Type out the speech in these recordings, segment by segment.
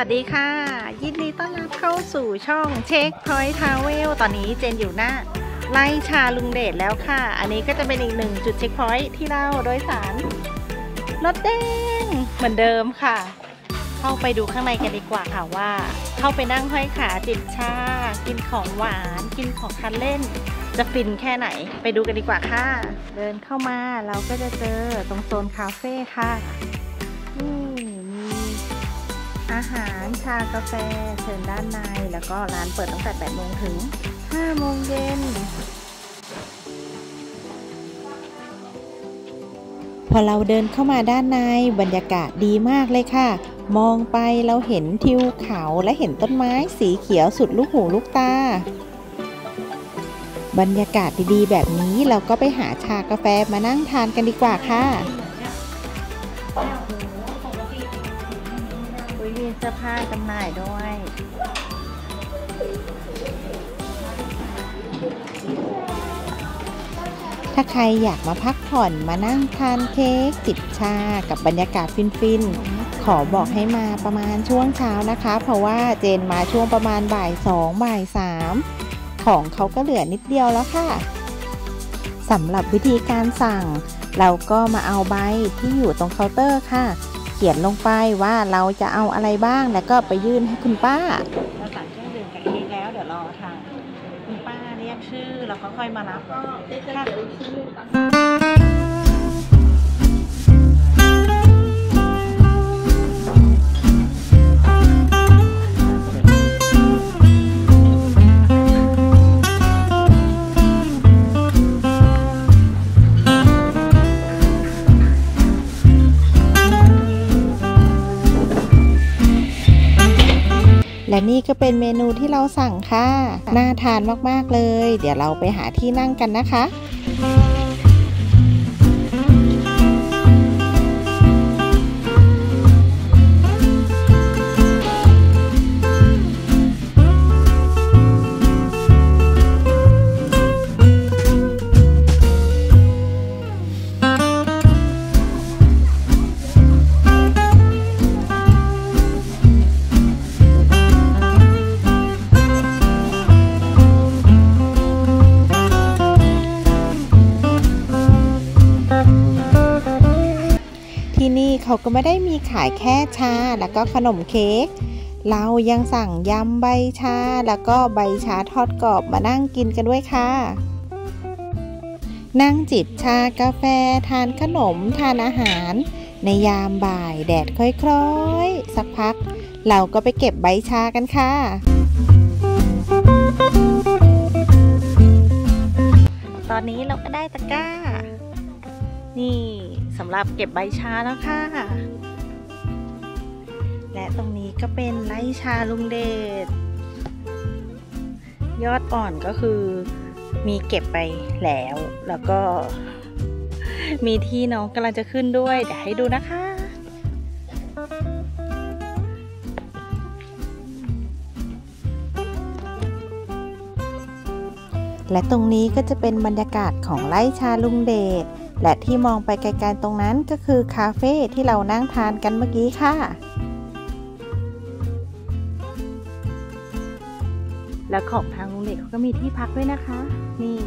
สดีค่ะยินดีต้อนรับเข้าสู่ช่องเช็คพอยท์ทราเวลตอนนี้เจนอยู่หน้าไร่ชาลุงเดชแล้วค่ะอันนี้ก็จะเป็นอีกหนึ่งจุดเช็คพอยท์ที่เราโดยสารรถแดงเหมือนเดิมค่ะเข้าไปดูข้างในกันดีกว่าค่ะว่าเข้าไปนั่งห้อยขาจิบชากินของหวานกินของทานเล่นจะฟินแค่ไหนไปดูกันดีกว่าค่ะเดินเข้ามาเราก็จะเจอตรงโซนคาเฟ่ค่ะมีอาหารชากาแฟเชิญด้านในแล้วก็ร้านเปิดตั้งแต่ 8 โมงถึง 5 โมงเย็นพอเราเดินเข้ามาด้านในบรรยากาศดีมากเลยค่ะมองไปเราเห็นทิวเขาและเห็นต้นไม้สีเขียวสุดลูกหูลูกตาบรรยากาศดีๆแบบนี้เราก็ไปหาชากาแฟมานั่งทานกันดีกว่าค่ะมีเสื้อผ้าจำหน่ายด้วยถ้าใครอยากมาพักผ่อนมานั่งทานเค้กจิบชากับบรรยากาศฟินๆขอบอกให้มาประมาณช่วงเช้านะคะเพราะว่าเจนมาช่วงประมาณบ่าย 2 บ่าย 3ของเขาก็เหลือนิดเดียวแล้วค่ะสำหรับวิธีการสั่งเราก็มาเอาใบที่อยู่ตรงเคาน์เตอร์ค่ะเขียนลงไปว่าเราจะเอาอะไรบ้างแล้วก็ไปยื่นให้คุณป้าเราสั่งเครื่องดื่มกับเค้กแล้วเดี๋ยวรอทางคุณป้าเรียกชื่อแล้วก็ค่อยมารับค่ะและนี่ก็เป็นเมนูที่เราสั่งค่ะน่าทานมากๆเลยเดี๋ยวเราไปหาที่นั่งกันนะคะที่นี่เขาก็ไม่ได้มีขายแค่ชาแล้วก็ขนมเค้กเรายังสั่งยำใบชาแล้วก็ใบชาทอดกรอบมานั่งกินกันด้วยค่ะนั่งจิบชากาแฟทานขนมทานอาหารในยามบ่ายแดดค่อยๆสักพักเราก็ไปเก็บใบชากันค่ะตอนนี้เราก็ได้ตะกร้านี่สำหรับเก็บใบชาแล้วค่ะและตรงนี้ก็เป็นไร่ชาลุงเดชยอดอ่อนก็คือมีเก็บไปแล้วก็มีที่น้องกำลังจะขึ้นด้วยเดี๋ยวให้ดูนะคะและตรงนี้ก็จะเป็นบรรยากาศของไร่ชาลุงเดชและที่มองไปไกลๆตรงนั้นก็คือคาเฟ่ที่เรานั่งทานกันเมื่อกี้ค่ะและของทางลุงเดชเขาก็มีที่พักด้วยนะคะนี่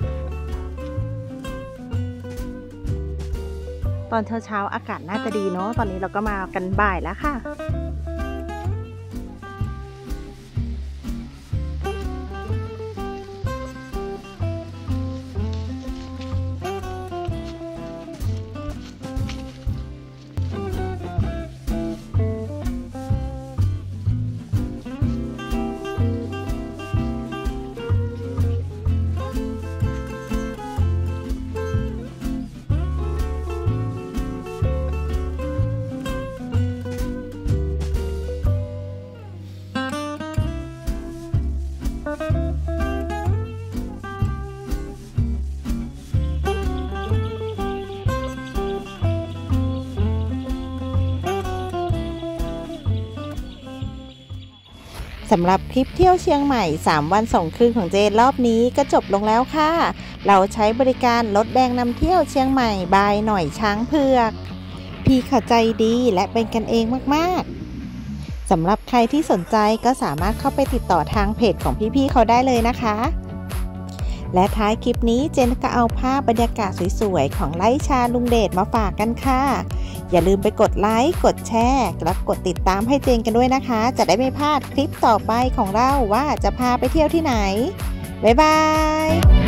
ตอนเช้าๆอากาศน่าจะดีเนาะตอนนี้เราก็มากันบ่ายแล้วค่ะสำหรับคลิปเที่ยวเชียงใหม่3 วัน 2 คืนของเจนรอบนี้ก็จบลงแล้วค่ะเราใช้บริการรถแดงนำเที่ยวเชียงใหม่บายหน่อยช้างเผือกพี่เข้าใจดีและเป็นกันเองมากๆสำหรับใครที่สนใจก็สามารถเข้าไปติดต่อทางเพจของพี่ๆเขาได้เลยนะคะและท้ายคลิปนี้เจนก็เอาภาพบรรยากาศสวยๆของไร่ชาลุงเดชมาฝากกันค่ะอย่าลืมไปกดไลค์กดแชร์และกดติดตามให้เจนกันด้วยนะคะจะได้ไม่พลาดคลิปต่อไปของเราว่าจะพาไปเที่ยวที่ไหนบ๊ายบาย